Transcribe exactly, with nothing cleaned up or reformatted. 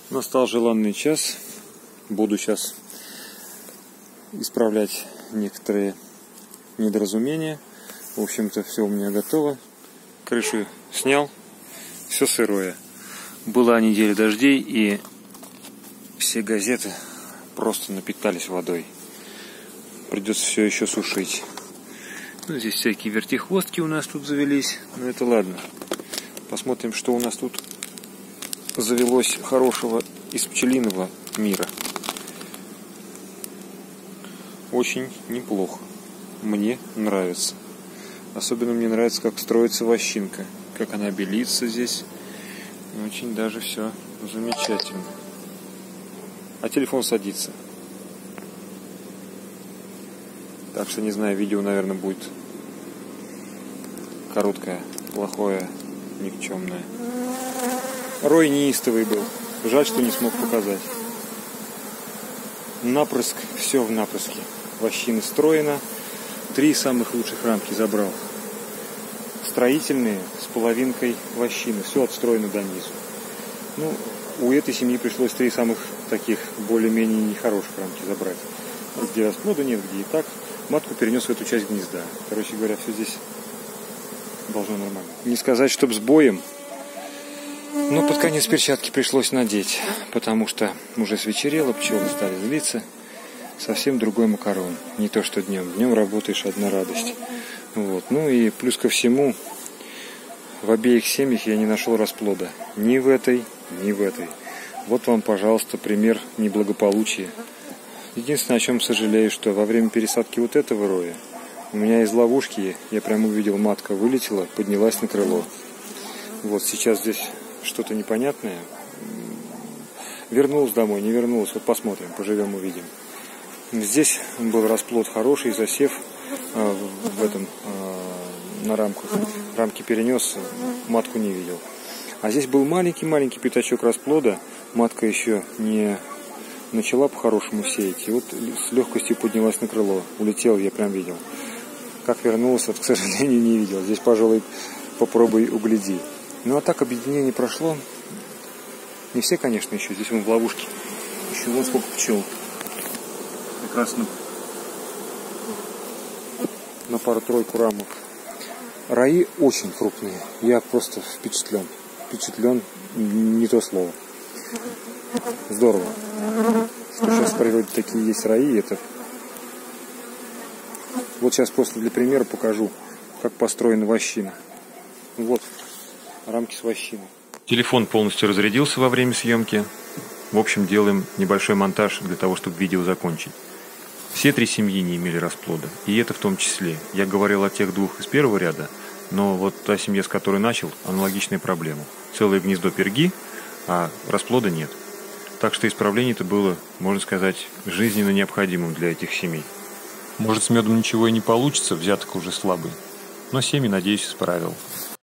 Настал желанный час. Буду сейчас исправлять некоторые недоразумения. В общем-то, все у меня готово. Крышу снял. Все сырое. Была неделя дождей, и все газеты просто напитались водой. Придется все еще сушить. Ну, здесь всякие вертихвостки у нас тут завелись. Но это ладно. Посмотрим, что у нас тут завелось хорошего из пчелиного мира. Очень неплохо. Мне нравится. Особенно мне нравится, как строится вощинка. Как она белится здесь. Очень даже все замечательно. А телефон садится. Так что, не знаю, видео, наверное, будет короткое, плохое, никчемное. Рой неистовый был. Жаль, что не смог показать. Напрыск, все в напрыске. Вощина строена. Три самых лучших рамки забрал. Строительные с половинкой вощины. Все отстроено до низу. Ну, у этой семьи пришлось три самых таких более-менее нехороших рамки забрать. Где расплода нет, где и так. Матку перенес в эту часть гнезда. Короче говоря, все здесь должно нормально. Не сказать, чтоб с боем. Но под конец перчатки пришлось надеть, потому что уже свечерело, пчелы стали злиться. Совсем другой макарон. Не то, что днем. Днем работаешь, одна радость. Вот. Ну и плюс ко всему, в обеих семьях я не нашел расплода. Ни в этой, ни в этой. Вот вам, пожалуйста, пример неблагополучия. Единственное, о чем сожалею, что во время пересадки вот этого роя у меня из ловушки, я прямо увидел, матка вылетела, поднялась на крыло. Вот сейчас здесь что-то непонятное. Вернулась домой, не вернулась. Вот посмотрим, поживем, увидим. Здесь был расплод хороший, засев э, в этом э, на рамках. Рамки перенес, матку не видел. А здесь был маленький-маленький пятачок расплода. Матка еще не начала по-хорошему сеять. И вот с легкостью поднялась на крыло. Улетел, я прям видел. Как вернулась, вот, к сожалению, не видел. Здесь, пожалуй, попробуй угляди. Ну а так объединение прошло. Не все, конечно, еще. Здесь вон в ловушке. Еще вот сколько пчел. Как раз на, на пару-тройку рамок. Раи очень крупные. Я просто впечатлен. Впечатлен, не то слово. Здорово. Что сейчас в природе такие есть раи. Это... Вот сейчас просто для примера покажу, как построена вощина. Вот. Рамки с вощиной. Телефон полностью разрядился во время съемки. В общем, делаем небольшой монтаж для того, чтобы видео закончить. Все три семьи не имели расплода. И это в том числе. Я говорил о тех двух из первого ряда, но вот та семья, с которой начал, аналогичная проблема. Целое гнездо перги, а расплода нет. Так что исправление это было, можно сказать, жизненно необходимым для этих семей. Может, с медом ничего и не получится, взяток уже слабый. Но семьи, надеюсь, исправил.